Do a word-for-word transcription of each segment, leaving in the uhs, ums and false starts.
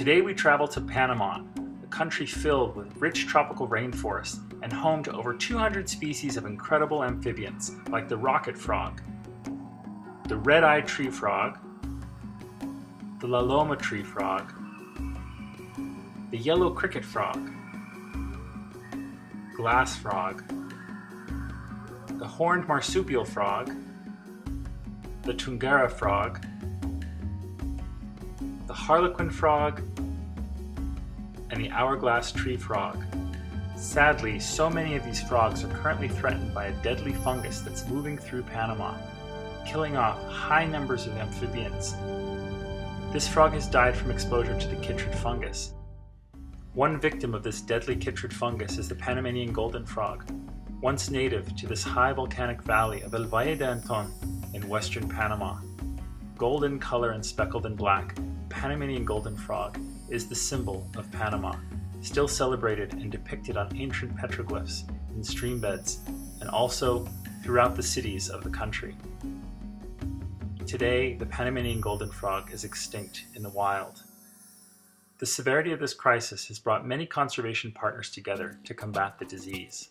Today we travel to Panama, a country filled with rich tropical rainforests and home to over two hundred species of incredible amphibians like the rocket frog, the red-eyed tree frog, the La Loma tree frog, the yellow cricket frog, glass frog, the horned marsupial frog, the Tungara frog, the harlequin frog, and the hourglass tree frog. Sadly, so many of these frogs are currently threatened by a deadly fungus that's moving through Panama, killing off high numbers of amphibians. This frog has died from exposure to the chytrid fungus. One victim of this deadly chytrid fungus is the Panamanian golden frog, once native to this high volcanic valley of El Valle de Anton in western Panama. Golden color and speckled in black, Panamanian golden frog is the symbol of Panama, still celebrated and depicted on ancient petroglyphs in stream beds and also throughout the cities of the country. Today, the Panamanian golden frog is extinct in the wild. The severity of this crisis has brought many conservation partners together to combat the disease.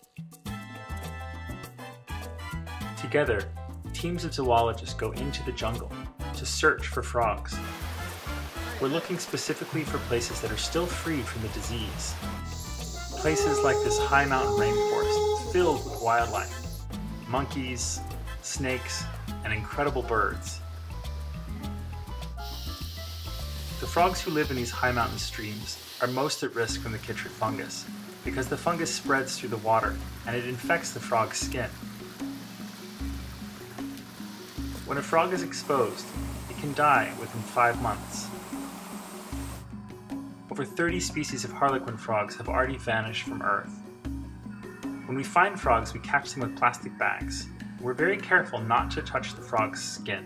Together, teams of zoologists go into the jungle to search for frogs. We're looking specifically for places that are still free from the disease. Places like this high mountain rainforest filled with wildlife, monkeys, snakes, and incredible birds. The frogs who live in these high mountain streams are most at risk from the chytrid fungus because the fungus spreads through the water and it infects the frog's skin. When a frog is exposed, it can die within five months. Over thirty species of harlequin frogs have already vanished from Earth. When we find frogs, we catch them with plastic bags. We're very careful not to touch the frog's skin.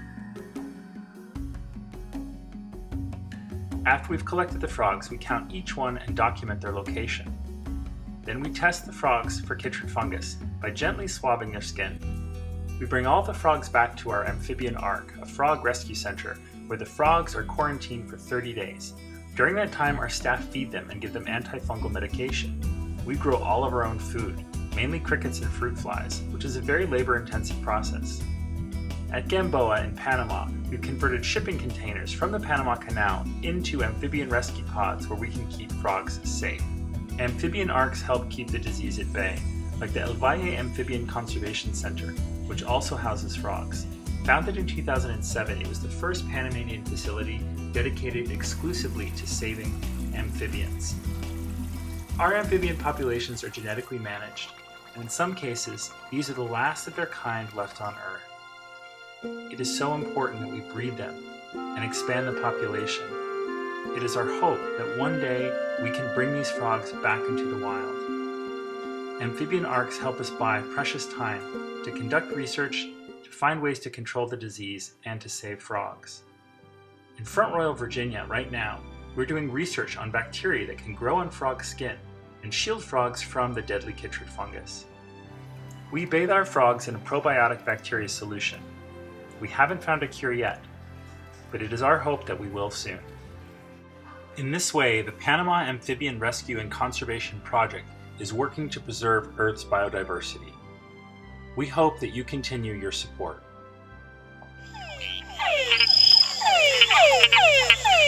After we've collected the frogs, we count each one and document their location. Then we test the frogs for chytrid fungus by gently swabbing their skin. We bring all the frogs back to our amphibian ark, a frog rescue center, where the frogs are quarantined for thirty days. During that time, our staff feed them and give them antifungal medication. We grow all of our own food, mainly crickets and fruit flies, which is a very labor-intensive process. At Gamboa in Panama, we've converted shipping containers from the Panama Canal into amphibian rescue pods where we can keep frogs safe. Amphibian arks help keep the disease at bay, like the El Valle Amphibian Conservation Center, which also houses frogs. Founded in two thousand seven, it was the first Panamanian facility dedicated exclusively to saving amphibians. Our amphibian populations are genetically managed, and in some cases, these are the last of their kind left on Earth. It is so important that we breed them and expand the population. It is our hope that one day we can bring these frogs back into the wild. Amphibian arks help us buy precious time to conduct research, to find ways to control the disease, and to save frogs. In Front Royal, Virginia, right now, we're doing research on bacteria that can grow on frog skin and shield frogs from the deadly chytrid fungus. We bathe our frogs in a probiotic bacteria solution. We haven't found a cure yet, but it is our hope that we will soon. In this way, the Panama Amphibian Rescue and Conservation Project is working to preserve Earth's biodiversity. We hope that you continue your support.